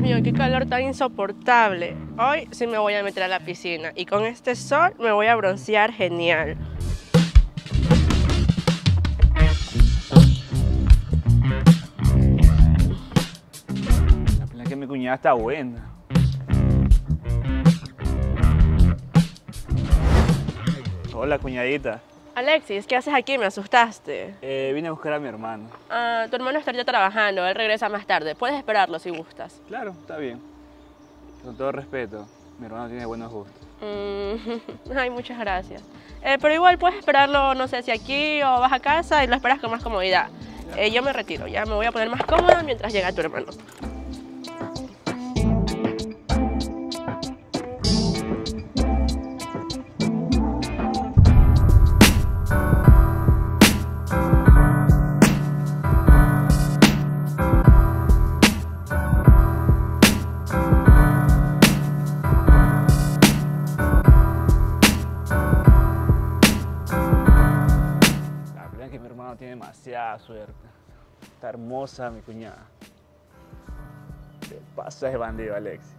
mío, qué calor tan insoportable. Hoy sí me voy a meter a la piscina y con este sol me voy a broncear genial. La pena es que mi cuñada está buena. Hola, cuñadita. Alexis, ¿qué haces aquí? Me asustaste. Vine a buscar a mi hermano. Tu hermano está ya trabajando, él regresa más tarde. Puedes esperarlo si gustas. Claro, está bien. Con todo respeto, mi hermano tiene buenos gustos. Ay, muchas gracias. Pero igual puedes esperarlo, no sé si aquí o vas a casa y lo esperas con más comodidad. Yo me retiro, ya me voy a poner más cómoda mientras llega tu hermano. Tiene demasiada suerte. Está hermosa mi cuñada. Te pasas de bandido, Alexis.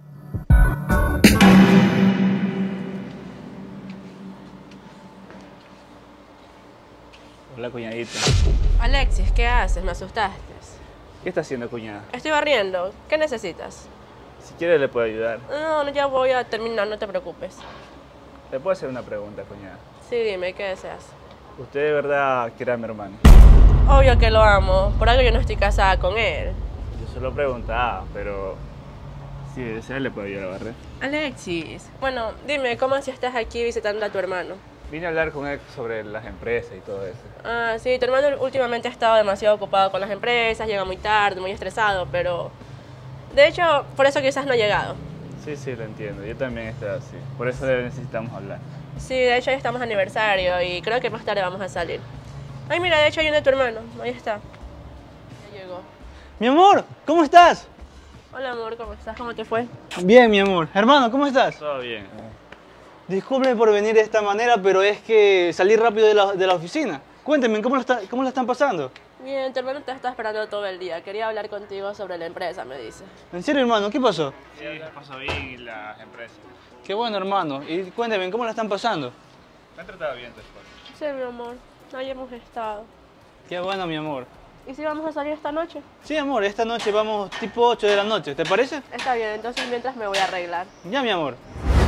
Hola, cuñadita. Alexis, ¿qué haces? Me asustaste. ¿Qué está haciendo, cuñada? Estoy barriendo. ¿Qué necesitas? Si quiere le puedo ayudar. No, ya voy a terminar, no te preocupes. ¿Le puedo hacer una pregunta, cuñada? Sí, dime, ¿qué deseas? ¿Usted de verdad quiere a mi hermano? Obvio que lo amo, por algo yo no estoy casada con él. Yo solo preguntaba, pero si desea le puedo ayudar a barrer. Alexis, bueno, dime, ¿cómo así estás aquí visitando a tu hermano? Vine a hablar con él sobre las empresas y todo eso. Ah, sí, tu hermano últimamente ha estado demasiado ocupado con las empresas, llega muy tarde, muy estresado, pero... De hecho, por eso quizás no ha llegado. Sí, lo entiendo. Yo también estoy así. Por eso necesitamos hablar. Sí, de hecho hoy estamos aniversario y creo que más tarde vamos a salir. Ay, mira, de hecho hay uno de tu hermano. Ahí está. Ya llegó. Mi amor, ¿cómo estás? Hola, amor, ¿cómo estás? ¿Cómo te fue? Bien, mi amor. Hermano, ¿cómo estás? Todo bien. Disculpe por venir de esta manera, pero es que salí rápido de la oficina. Cuéntenme, ¿cómo la están pasando? Bien, tu hermano te está esperando todo el día. Quería hablar contigo sobre la empresa, me dice. ¿En serio, hermano? ¿Qué pasó? Sí, la pasó bien y las empresas. Qué bueno, hermano. Y cuéntenme, ¿cómo la están pasando? ¿Me han tratado bien tu esposa? Sí, mi amor. Ahí hemos estado. Qué bueno, mi amor. ¿Y si vamos a salir esta noche? Sí, amor, esta noche vamos tipo 8 de la noche. ¿Te parece? Está bien, entonces mientras me voy a arreglar. Ya, mi amor.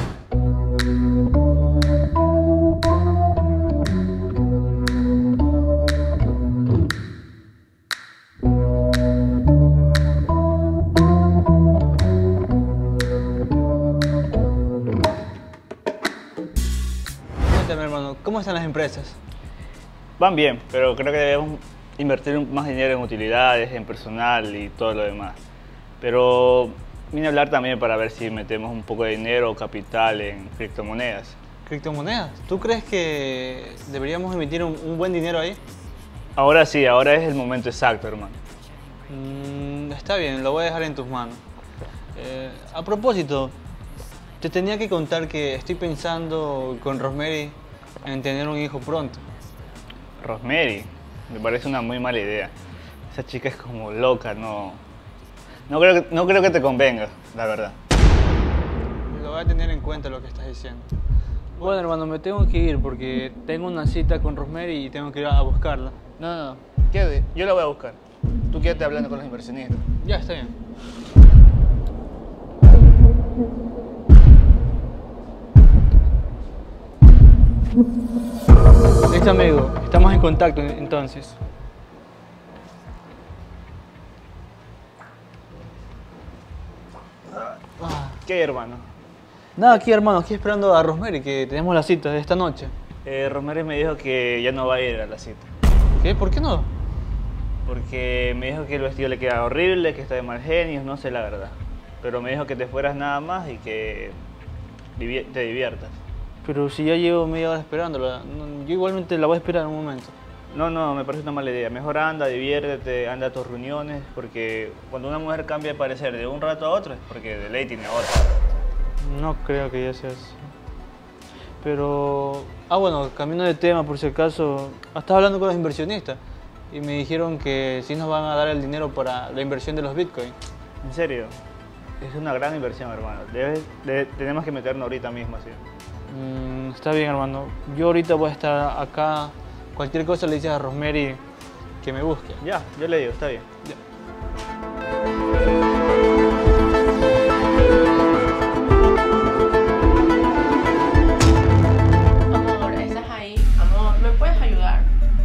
Cuéntame, hermano, ¿cómo están las empresas? Van bien, pero creo que debemos invertir más dinero en utilidades, en personal y todo lo demás. Pero vine a hablar también para ver si metemos un poco de dinero o capital en criptomonedas. ¿Criptomonedas? ¿Tú crees que deberíamos emitir un buen dinero ahí? Ahora sí, ahora es el momento exacto, hermano. Está bien, lo voy a dejar en tus manos. A propósito, te tenía que contar que estoy pensando con Rosemary en tener un hijo pronto. Rosemary, me parece una muy mala idea. Esa chica es como loca, no creo que te convenga, la verdad. Lo voy a tener en cuenta lo que estás diciendo. Bueno, hermano, me tengo que ir porque tengo una cita con Rosemary y tengo que ir a buscarla. No, quédate, yo la voy a buscar. Tú quédate hablando con los inversionistas. Ya, está bien. Listo, amigo. Estamos en contacto entonces. ¿Qué hay, hermano? Nada, aquí, hermano. Aquí esperando a Rosemary, que tenemos la cita de esta noche. Rosemary me dijo que ya no va a ir a la cita. ¿Qué? ¿Por qué no? Porque me dijo que el vestido le queda horrible, que está de mal genio, no sé la verdad. Pero me dijo que te fueras nada más y que te diviertas. Pero si ya llevo media hora esperándola, yo igualmente la voy a esperar un momento. No, me parece una mala idea. Mejor anda, diviértete, anda a tus reuniones, porque cuando una mujer cambia de parecer de un rato a otro es porque de ley tiene otra. No creo que ya sea así. Pero... bueno, cambiando de tema por si acaso, estaba hablando con los inversionistas y me dijeron que sí nos van a dar el dinero para la inversión de los bitcoins. ¿En serio? es una gran inversión, hermano. Tenemos que meternos ahorita mismo así. Está bien, hermano. Yo ahorita voy a estar acá. Cualquier cosa le dices a Rosemary que me busque. Ya, yo le digo, está bien. Ya. Amor, ¿estás ahí? Amor, ¿me puedes ayudar?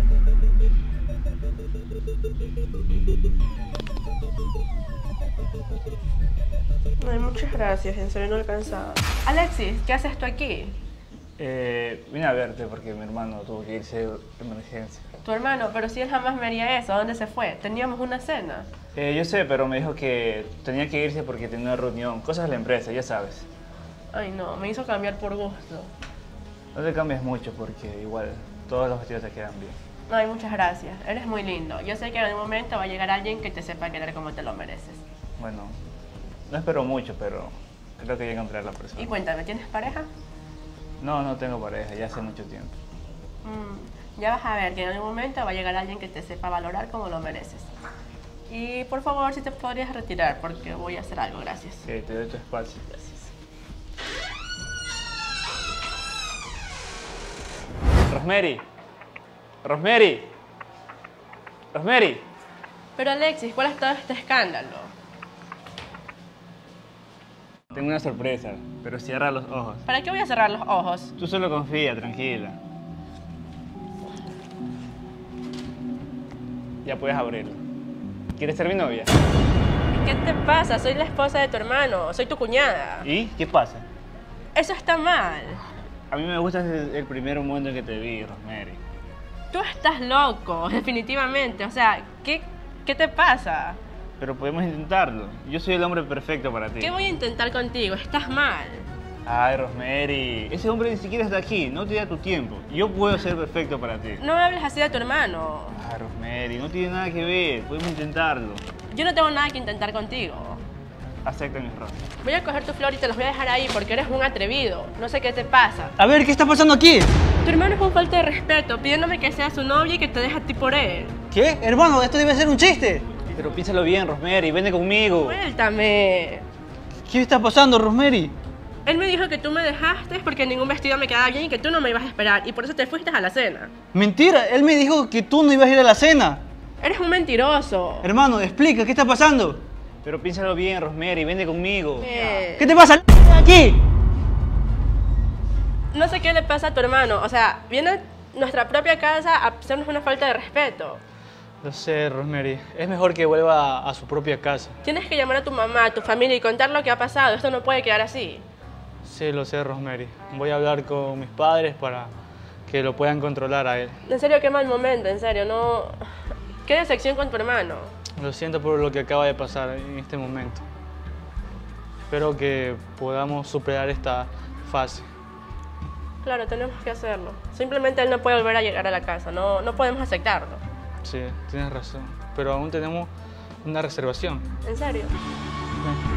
Ay, muchas gracias, en serio no alcanzaba. Alexis, ¿qué haces tú aquí? Vine a verte porque mi hermano tuvo que irse de emergencia. Tu hermano, pero si él jamás me haría eso, ¿a dónde se fue? Teníamos una cena. Yo sé, pero me dijo que tenía que irse porque tenía una reunión, cosas de la empresa, ya sabes. Ay no, me hizo cambiar por gusto. No te cambies mucho porque igual todos los vestidos te quedan bien. Ay, muchas gracias, eres muy lindo. Yo sé que en algún momento va a llegar alguien que te sepa querer como te lo mereces. Bueno, no espero mucho, pero creo que voy a encontrar a la persona. Y cuéntame, ¿tienes pareja? No, no tengo pareja, ya hace mucho tiempo. Ya vas a ver que en algún momento va a llegar alguien que te sepa valorar como lo mereces. Y por favor, si te podrías retirar, porque voy a hacer algo, gracias. Sí, te doy tu espacio. Gracias. Rosemary. Rosemary. Rosemary. Pero Alexis, ¿cuál es todo este escándalo? Tengo una sorpresa, pero cierra los ojos. ¿Para qué voy a cerrar los ojos? Tú solo confía, tranquila. Ya puedes abrirlo. ¿Quieres ser mi novia? ¿Qué te pasa? Soy la esposa de tu hermano, soy tu cuñada. ¿Y qué pasa? Eso está mal. A mí me gusta desde el primer momento en que te vi, Rosemary. Tú estás loco, definitivamente. O sea, ¿qué te pasa? Pero podemos intentarlo. Yo soy el hombre perfecto para ti. ¿Qué voy a intentar contigo? Estás mal. Ay, Rosemary. Ese hombre ni siquiera está aquí. No te da tu tiempo. Yo puedo ser perfecto para ti. No me hables así de tu hermano. Ay, Rosemary. No tiene nada que ver. Podemos intentarlo. Yo no tengo nada que intentar contigo. Acepta mi error. Voy a coger tu flor y te los voy a dejar ahí porque eres un atrevido. No sé qué te pasa. A ver, ¿qué está pasando aquí? Tu hermano es un falta de respeto, pidiéndome que sea su novia y que te deje a ti por él. ¿Qué? Hermano, esto debe ser un chiste. Pero piénsalo bien, Rosemary. Vente conmigo. Suéltame. ¿Qué está pasando, Rosemary? Él me dijo que tú me dejaste porque ningún vestido me quedaba bien y que tú no me ibas a esperar y por eso te fuiste a la cena. Mentira, él me dijo que tú no ibas a ir a la cena. Eres un mentiroso. Hermano, explica, ¿qué está pasando? Pero piénsalo bien, Rosemary. Vente conmigo. ¿Qué te pasa? ¡Aquí! No sé qué le pasa a tu hermano. O sea, viene a nuestra propia casa a hacernos una falta de respeto. Lo sé, Rosemary. Es mejor que vuelva a su propia casa. Tienes que llamar a tu mamá, a tu familia y contar lo que ha pasado. Esto no puede quedar así. Sí, lo sé, Rosemary. Voy a hablar con mis padres para que lo puedan controlar a él. En serio, qué mal momento, en serio, no... Qué decepción con tu hermano. Lo siento por lo que acaba de pasar en este momento. Espero que podamos superar esta fase. Claro, tenemos que hacerlo. Simplemente él no puede volver a llegar a la casa, no podemos aceptarlo. Sí, tienes razón. Pero aún tenemos una reservación. ¿En serio? Ven.